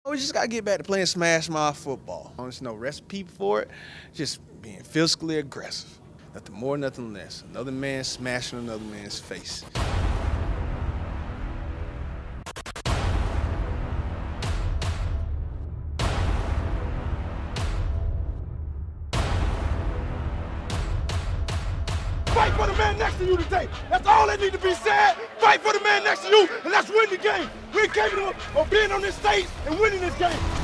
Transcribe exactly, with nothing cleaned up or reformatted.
We just got to get back to playing smash mouth football. There's no recipe for it, just being physically aggressive. Nothing more, nothing less. Another man smashing another man's face. Fight for the man next to you today. That's all that need to be said. Fight for the man next to you, and let's win the game. We're capable of being on this stage and winning this game.